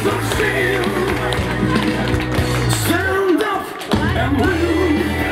of steel. Stand up and win.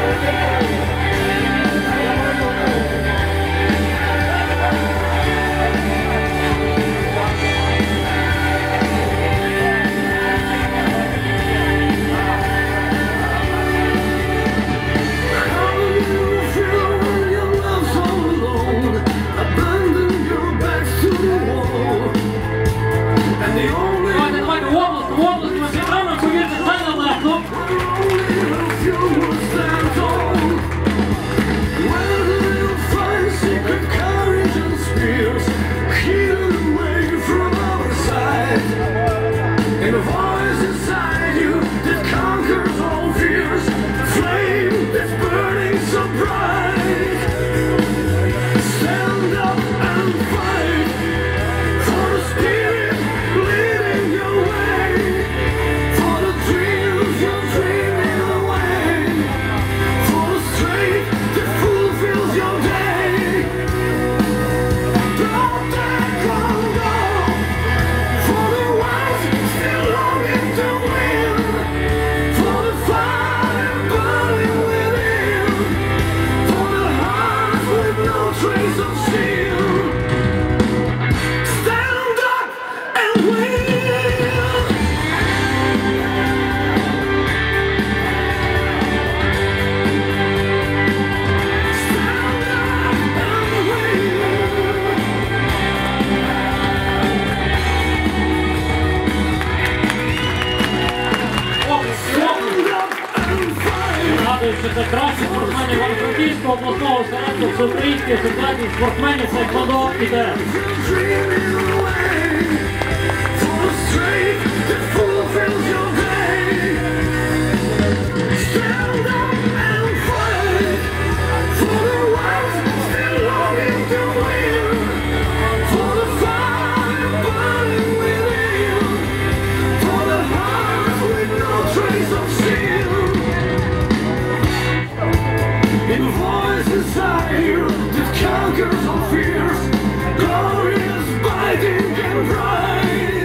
Що це кращі спортсмени Івано-Франківського обласного осередку всеукраїнських асоціацій спортсменів Секвадо іде. Inside you that conquers all fears, glorious, biting and bright.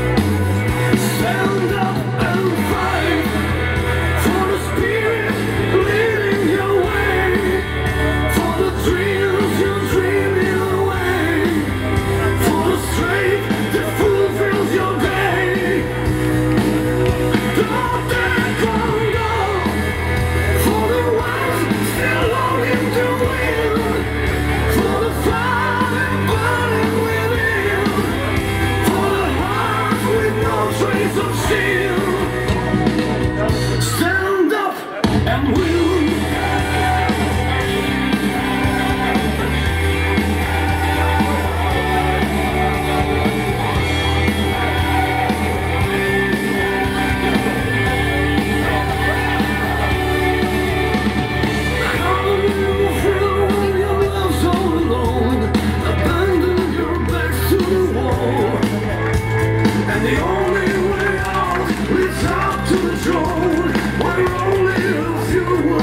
Stand up and fight for the spirit leading your way, for the dreams you're dreaming away, for the strength that fulfills your day. Don't let go, for the ones still longing to win, for the fire burning within, for the hearts with no trace of steel. Stand up and win. The only way out leads out to the throne, where only a few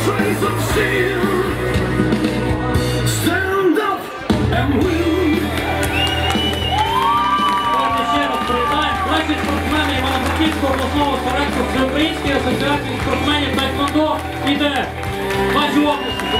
trace of sin. Stand up and win. Давайте ще раз привітаємо. Кращі спортсмени Івано-Франківського обласного осередку Всеукраїнської асоціації спортсменів Тайквондо іде. Ваші області.